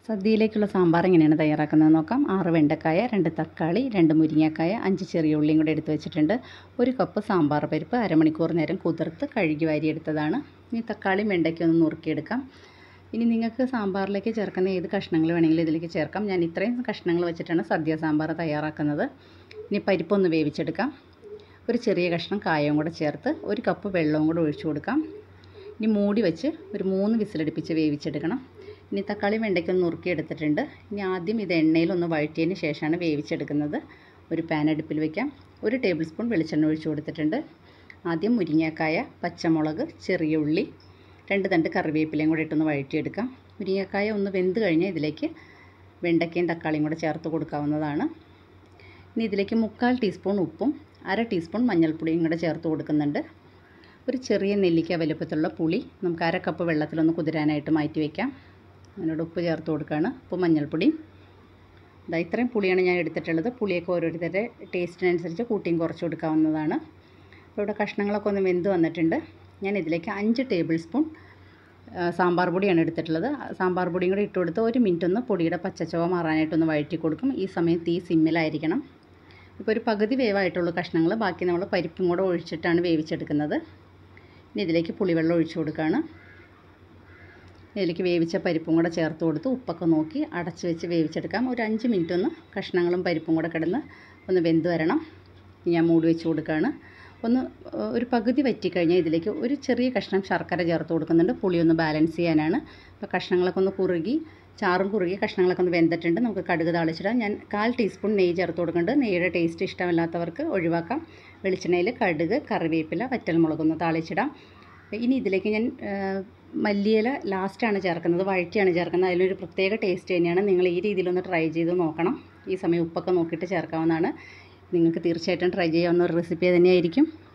സദ്യയിലേക്കുള്ള സാമ്പാർ എങ്ങനെയാണ് തയ്യാറാക്കുന്നത് നോക്കാം. 6 വെണ്ടക്കായ, 2 തക്കാളി, 2 മുരിങ്ങക്കായ, 5 ചെറിയ ഉള്ളിയും കൂടെ എടുത്ത് വെച്ചിട്ടുണ്ട്. 1 കപ്പ് സാമ്പാർ പരിപ്പ് അരമണിക്കൂർ നേരം കുതിർത്ത് കഴുകി വാരിയെടുത്തതാണ്. ഇനി തക്കാളിയും വെണ്ടയ്ക്കും ഒന്ന് നുറുക്കിയെടുക്കാം. ഇനി നിങ്ങൾക്ക് സാമ്പാറിലേക്ക് ചേർക്കുന്ന ഏത് കഷ്ണങ്ങൾ വേണമെങ്കിലും ഇതിലേക്ക് ചേർക്കാം. ഞാൻ ഇത്രയും കഷ്ണങ്ങൾ വെച്ചിട്ടാണ് സദ്യ സാമ്പാർ തയ്യാറാക്കുന്നത്. ഇനി പരിപ്പൊന്ന് വേവിച്ചെടുക്കാം. ഒരു ചെറിയ കഷ്ണം കായവും കൂടെ ചേർത്ത് 1 കപ്പ് വെള്ളവും കൂടെ ഒഴിച്ചു കൊടുക്കാം. ഇനി മൂടി വെച്ച് ഒരു 3 വിസിലടുപ്പിച്ച് വേവിച്ചെടുക്കണം. ഇനി തക്കാളിയും വെണ്ടയ്ക്കൊന്ന് നുറുക്കിയെടുത്തിട്ടുണ്ട്. ഇനി ആദ്യം ഇത് എണ്ണയിലൊന്ന് വഴറ്റിയതിന് ശേഷമാണ് വേവിച്ചെടുക്കുന്നത്. ഒരു പാൻ അടുപ്പിൽ വയ്ക്കാം. 1 ടേബിൾ സ്പൂൺ വെളിച്ചെണ്ണ ഒഴിച്ചു കൊടുത്തിട്ടുണ്ട്. ആദ്യം മുരിങ്ങക്കായ, പച്ചമുളക്, ചെറിയ ഉള്ളി, 2 തണ്ട് കറിവേപ്പിലയും കൂടെ ഇട്ടൊന്ന് വഴറ്റിയെടുക്കാം. മുരിങ്ങക്കായ ഒന്ന് വെന്ത് കഴിഞ്ഞാൽ ഇതിലേക്ക് വെണ്ടയ്ക്കയും തക്കാളിയും കൂടെ ചേർത്ത് കൊടുക്കാവുന്നതാണ്. ഇനി ഇതിലേക്ക് 1/4 ടീസ്പൂൺ ഉപ്പും 1/2 ടീസ്പൂൺ മഞ്ഞൾപ്പൊടിയും കൂടെ ചേർത്ത് കൊടുക്കുന്നുണ്ട്. ഒരു ചെറിയ നെല്ലിക്ക വലുപ്പത്തിലുള്ള പുളി നമുക്ക് 1/2 കപ്പ് വെള്ളത്തിലൊന്ന് കുതിരാനായിട്ട് മാറ്റി വയ്ക്കാം. അതിനോട് ഉപ്പ് ചേർത്ത് കൊടുക്കുകയാണ്. ഉപ്പ്, മഞ്ഞൾപ്പൊടി. ഇത്രയും പുളിയാണ് ഞാൻ എടുത്തിട്ടുള്ളത്. പുളിയൊക്കെ ഓരോരുത്തരുടെ ടേസ്റ്റിനനുസരിച്ച് കൂട്ടിയും കുറച്ച് കൊടുക്കാവുന്നതാണ്. അപ്പോൾ ഇവിടെ കഷ്ണങ്ങളൊക്കെ ഒന്ന് വെന്ത് വന്നിട്ടുണ്ട്. ഞാൻ ഇതിലേക്ക് 5 ടേബിൾ സ്പൂൺ സാമ്പാർ പൊടിയാണ് എടുത്തിട്ടുള്ളത്. സാമ്പാർ പൊടിയും കൂടി ഇട്ട് കൊടുത്ത് 1 മിനിറ്റ് ഒന്ന് പൊടിയുടെ പച്ചച്ചവ മാറാനായിട്ടൊന്ന് വഴറ്റി കൊടുക്കും. ഈ സമയം തീ സിമ്മിലായിരിക്കണം. ഇപ്പോൾ ഒരു പകുതി വേവായിട്ടുള്ള കഷ്ണങ്ങൾ, ബാക്കി നമ്മൾ പരിപ്പും കൂടെ ഒഴിച്ചിട്ടാണ് വേവിച്ചെടുക്കുന്നത്. ഇനി ഇതിലേക്ക് പുളിവെള്ളം ഒഴിച്ചു കൊടുക്കുകയാണ്. ഇതിലേക്ക് വേവിച്ച പരിപ്പും കൂടെ ചേർത്ത് കൊടുത്ത് ഉപ്പൊക്കെ നോക്കി അടച്ച് വെച്ച് വേവിച്ചെടുക്കാം. ഒരു 5 മിനിറ്റ് ഒന്ന് കഷ്ണങ്ങളും പരിപ്പും കൂടെ കിടന്ന് ഒന്ന് വെന്ത് വരണം. ഞാൻ മൂടി വെച്ച് കൊടുക്കുകയാണ്. ഒരു പകുതി വറ്റിക്കഴിഞ്ഞാൽ ഇതിലേക്ക് ഒരു ചെറിയ കഷ്ണം ശർക്കര ചേർത്ത് കൊടുക്കുന്നുണ്ട്. പുളി ഒന്ന് ബാലൻസ് ചെയ്യാനാണ്. അപ്പോൾ കഷ്ണങ്ങളൊക്കെ ഒന്ന് കുറുകി, ചാറും കുറുകി കഷ്ണങ്ങളൊക്കെ ഒന്ന് വെന്തിട്ടുണ്ട്. നമുക്ക് കടുക് താളിച്ചിടാം. ഞാൻ 1/4 ടീസ്പൂൺ നെയ്യ് ചേർത്ത് കൊടുക്കുന്നുണ്ട്. നെയ്യുടെ ടേസ്റ്റ് ഇഷ്ടമല്ലാത്തവർക്ക് ഒഴിവാക്കാം. വെളിച്ചെണ്ണയിൽ കടുക്, കറിവേപ്പില, വറ്റൽമുളകൊന്ന് താളിച്ചിടാം. ഇനി ഇതിലേക്ക് ഞാൻ മല്ലിയില ലാസ്റ്റാണ് ചേർക്കുന്നത്, വഴറ്റിയാണ് ചേർക്കുന്നത്. അതിലൊരു പ്രത്യേക ടേസ്റ്റ് തന്നെയാണ്. നിങ്ങൾ ഈ രീതിയിലൊന്ന് ട്രൈ ചെയ്ത് നോക്കണം. ഈ സമയം ഉപ്പൊക്കെ നോക്കിയിട്ട് ചേർക്കാവുന്നതാണ്. നിങ്ങൾക്ക് തീർച്ചയായിട്ടും ട്രൈ ചെയ്യാവുന്ന ഒരു റെസിപ്പി തന്നെയായിരിക്കും.